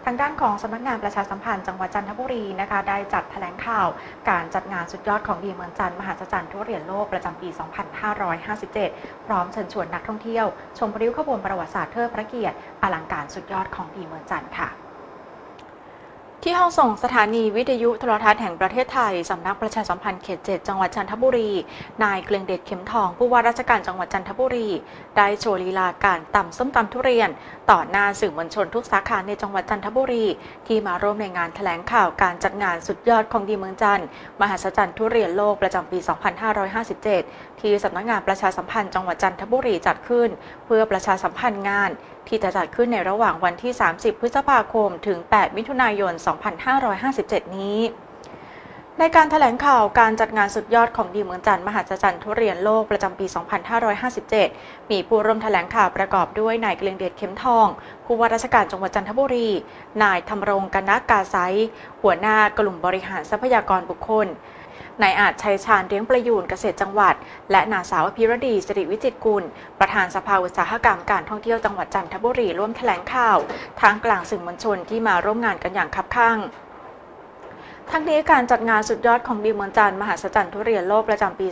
ทางด้านของสำนักงานประชาสัมพันธ์จังหวัดจันทบุรีนะคะได้จัดแถลงข่าวการจัดงานสุดยอดของดีเมืองจันทร์มหัศจรรย์ทุเรียนโลกประจำปี 2557 พร้อมเชิญชวนนักท่องเที่ยวชมริ้วขบวนประวัติศาสตร์เทิดพระเกียรติอลังการสุดยอดของดีเมืองจันทร์ค่ะที่ห้องส่งสถานีวิทยุโทรทัศน์แห่งประเทศไทยสำนักประชาสัมพันธ์เขต 7 จังหวัดจันทบุรีนายเกรียงเดชเข็มทองผู้ว่าราชการจังหวัดจันทบุรีได้โชว์ลีลาการตำส้มตำทุเรียนต่อหน้าสื่อมวลชนทุกสาขาในจังหวัดจันทบุรีที่มาร่วมในงานแถลงข่าวการจัดงานสุดยอดของดีเมืองจันทร์มหัศจรรย์ทุเรียนโลกประจำปี 2557 ที่สำนักงานประชาสัมพันธ์จังหวัดจันทบุรีจัดขึ้นเพื่อประชาสัมพันธ์งานที่จะจัดขึ้นในระหว่างวันที่ 30 พฤษภาคม ถึง 8 มิถุนายน 2557 นี้ในการแถลงข่าวการจัดงานสุดยอดของดีเมืองจันทร์มหัศจรรย์ทุเรียนโลกประจำปี 2557 มีผู้ร่วมแถลงข่าวประกอบด้วยนายเกรียงเดชเข็มทองผู้ว่าราชการจังหวัดจันทบุรีนายธำรงกนกาไซหัวหน้ากลุ่มบริหารทรัพยากรบุคคลนายอาจชัยชาญเลี้ยงประยูนเกษตรจังหวัดและนางสาวพิรดีสิริวิจิตรกุลประธานสภาอุตสาหกรรมการท่องเที่ยวจังหวัดจันทบุรีร่วมแถลงข่าวท่ามกลางสื่อมวลชนที่มาร่วมงานกันอย่างคับคั่งทั้งนี้การจัดงานสุดยอดของดีเมืองจันทร์มหัศจรรย์ทุเรียนโลกประจำปี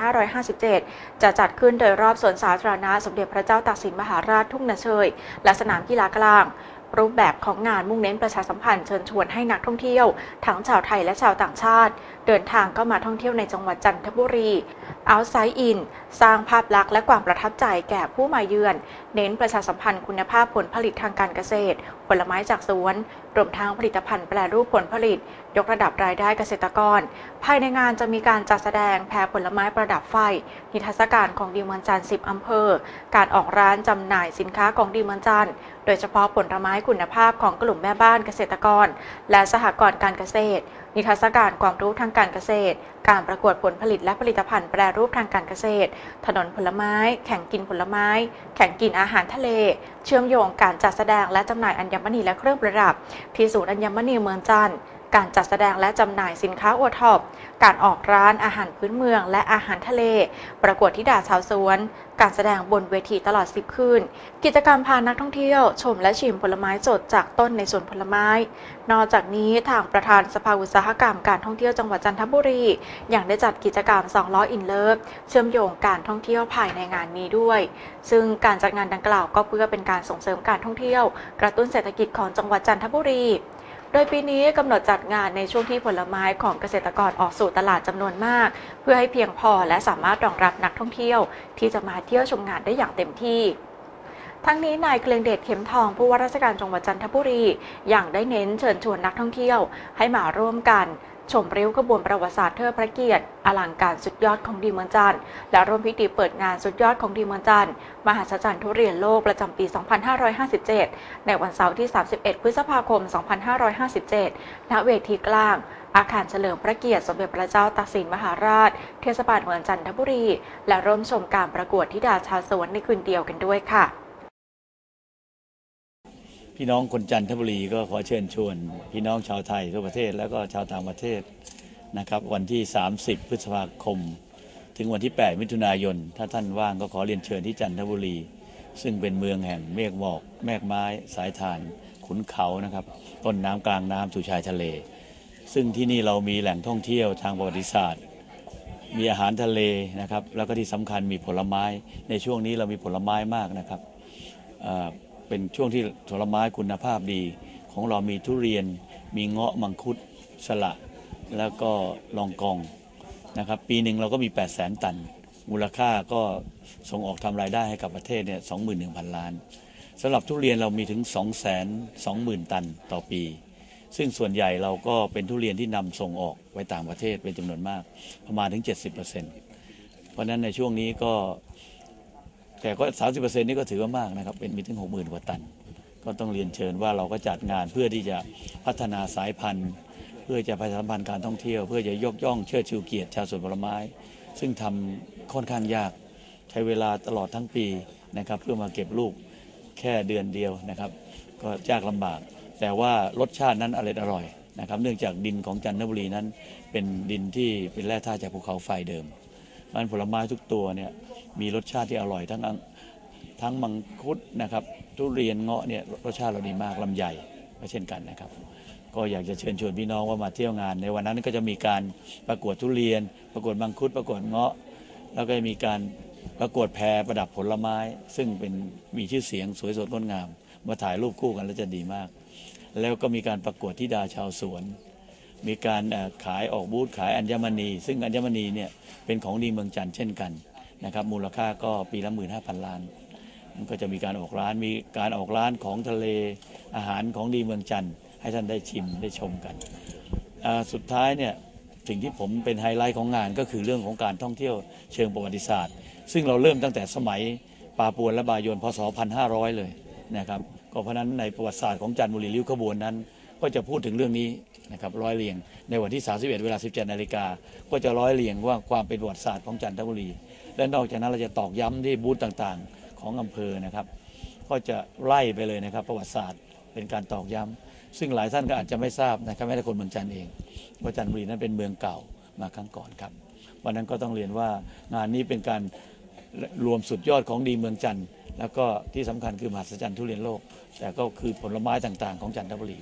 2557 จะจัดขึ้นโดยรอบสวนสาธารณะสมเด็จพระเจ้าตากสินมหาราชทุ่งนาเชยและสนามกีฬากลางรูปแบบของงานมุ่งเน้นประชาสัมพันธ์เชิญชวนให้นักท่องเที่ยวทั้งชาวไทยและชาวต่างชาติเดินทางเข้ามาท่องเที่ยวในจังหวัดจันทบุรีOutside In สร้างภาพลักษณ์และความประทับใจแก่ผู้มาเยือนเน้นประชาสัมพันธ์คุณภาพผลผลิตทางการเกษตรผลไม้จากสวนรวมทั้งผลิตภัณฑ์แปรรูปผลผลิตยกระดับรายได้เกษตรกรภายในงานจะมีการจัดแสดงแพรผลไม้ประดับไฟนิทรรศการของดีเมืองจันทร์ 10 อำเภอการออกร้านจำหน่ายสินค้าของดีเมืองจันทร์โดยเฉพาะผลไม้คุณภาพของกลุ่มแม่บ้านเกษตรกรและสหกรณ์การเกษตรนิทรรศการความรู้ทางการเกษตรการประกวดผลผลิตและผลิตภัณฑ์แปรรูปทางการเกษตรถนนผลไม้แข่งกินผลไม้แข่งกินอาหารทะเลเชื่อมโยงการจัดแสดงและจำหน่ายอัญมณีและเครื่องประดับที่ศูนย์อัญมณีเมืองจันทร์การจัดแสดงและจำหน่ายสินค้าโอท็อปการออกร้านอาหารพื้นเมืองและอาหารทะเลประกวดธิดาชาวสวนการแสดงบนเวทีตลอด10 คืนกิจกรรมพานักท่องเที่ยวชมและชิมผลไม้สดจากต้นในสวนผลไม้นอกจากนี้ทางประธานสภาอุตสาหกรรมการท่องเที่ยวจังหวัดจันทบุรียังได้จัดกิจกรรม2 ล้ออินเลิฟเชื่อมโยงการท่องเที่ยวภายในงานนี้ด้วยซึ่งการจัดงานดังกล่าวก็เพื่อเป็นการส่งเสริมการท่องเที่ยวกระตุ้นเศรษฐกิจของจังหวัดจันทบุรีโดยปีนี้กำหนดจัดงานในช่วงที่ผลไม้ของเกษตรกรออกสู่ตลาดจำนวนมากเพื่อให้เพียงพอและสามารถรองรับนักท่องเที่ยวที่จะมาเที่ยวชมงานได้อย่างเต็มที่ทั้งนี้นายเกรียงเดชเข็มทองผู้ว่าราชการจังหวัดจันทบุรียังได้เน้นเชิญชวนนักท่องเที่ยวให้มาร่วมกันชมริ้วขบวนประวัติศาสตร์เทิดพระเกียรติอลังการสุดยอดของดีเมืองจันทร์และร่วมพิธีเปิดงานสุดยอดของดีเมืองจันทร์มหัศจรรย์ทุเรียนโลกประจำปี 2557 ในวันเสาร์ที่ 31 พฤษภาคม 2557 ณ เวทีกลางอาคารเฉลิมพระเกียรติสมเด็จพระเจ้าตากสินมหาราชเทศบาลเมืองจันทบุรีและร่วมชมการประกวดธิดาชาวสวนในคืนเดียวกันด้วยค่ะพี่น้องคนจันทบุรีก็ขอเชิญชวนพี่น้องชาวไทยทั่วประเทศแล้วก็ชาวต่างประเทศนะครับวันที่ 30 พฤษภาคมถึงวันที่ 8 มิถุนายนถ้าท่านว่างก็ขอเรียนเชิญที่จันทบุรีซึ่งเป็นเมืองแห่งเมฆหมอกแมกไม้สายทานขุนเขานะครับต้นน้ำกลางน้ำสู่ชายทะเลซึ่งที่นี่เรามีแหล่งท่องเที่ยวทางประวัติศาสตร์มีอาหารทะเลนะครับแล้วก็ที่สำคัญมีผลไม้ในช่วงนี้เรามีผลไม้มากนะครับเป็นช่วงที่ผลไม้คุณภาพดีของเรามีทุเรียนมีเงาะมังคุดสละแล้วก็ลองกองนะครับปีหนึ่งเราก็มี 800,000 ตันมูลค่าก็ส่งออกทำรายได้ให้กับประเทศเนี่ย 21,000 ล้านสำหรับทุเรียนเรามีถึง 220,000 ตันต่อปีซึ่งส่วนใหญ่เราก็เป็นทุเรียนที่นำส่งออกไปต่างประเทศเป็นจำนวนมากประมาณถึง 70% เพราะฉะนั้นในช่วงนี้ก็แต่ก็ 30% นี่ก็ถือว่ามากนะครับเป็นมีถึง 60,000 กว่าตันก็ต้องเรียนเชิญว่าเราก็จัดงานเพื่อที่จะพัฒนาสายพันธุ์เพื่อจะประชาสัมพันธ์การท่องเที่ยวเพื่อจะยกย่องเชิดชูเกียรติชาวสวนผลไม้ซึ่งทำค่อนข้างยากใช้เวลาตลอดทั้งปีนะครับเพื่อมาเก็บลูกแค่เดือนเดียวนะครับก็ยากลำบากแต่ว่ารสชาตินั้นอร่อยนะครับเนื่องจากดินของจันทบุรีนั้นเป็นดินที่เป็นแร่ธาตุจากภูเขาไฟเดิมมันผลไม้ทุกตัวเนี่ยมีรสชาติที่อร่อยทั้งมังคุดนะครับทุเรียนเงาะเนี่ยรสชาติเราดีมากลำไยก็เช่นกันนะครับก็อยากจะเชิญชวนพี่น้องว่ามาเที่ยวงานในวันนั้นก็จะมีการประกวดทุเรียนประกวดมังคุดประกวดเงาะแล้วก็มีการประกวดแพรประดับผลไม้ซึ่งเป็นมีชื่อเสียงสวยสดงดงามมาถ่ายรูปคู่กันแล้วจะดีมากแล้วก็มีการประกวดธิดาชาวสวนมีการขายออกบูธขายอัญมณีซึ่งอัญมณีเนี่ยเป็นของดีเมืองจันทร์เช่นกันนะครับมูลค่าก็ปีละ 15,000 ล้านมันก็จะมีการออกร้านมีการออกร้านของทะเลอาหารของดีเมืองจันทร์ให้ท่านได้ชิมได้ชมกันสุดท้ายเนี่ยสิ่งที่ผมเป็นไฮไลท์ของงานก็คือเรื่องของการท่องเที่ยวเชิงประวัติศาสตร์ซึ่งเราเริ่มตั้งแต่สมัยปาปวนและบายนพศ 1500 เลยนะครับก็เพราะนั้นในประวัติศาสตร์ของจันทบุรีริ้วขบวนนั้นก็จะพูดถึงเรื่องนี้นะครับร้อยเรียงในวันที่ 31 เวลา 17 นาฬิกาก็จะร้อยเรียงว่าความเป็นประวัติศาสตร์ของจันทบุรีและนอกจากนั้นเราจะตอกย้ำที่บูธต่างๆของอำเภอนะครับก็จะไล่ไปเลยนะครับประวัติศาสตร์เป็นการตอกย้ำซึ่งหลายท่านก็อาจจะไม่ทราบนะครับแม้แต่คนเมืองจันทร์เองว่าจันทบุรีนั้นเป็นเมืองเก่ามาครั้งก่อนครับวันนั้นก็ต้องเรียนว่างานนี้เป็นการรวมสุดยอดของดีเมืองจันทร์แล้วก็ที่สำคัญคือมหัศจรรย์ทุเรียนโลกแต่ก็คือผลไม้ต่างๆของจันทบุรี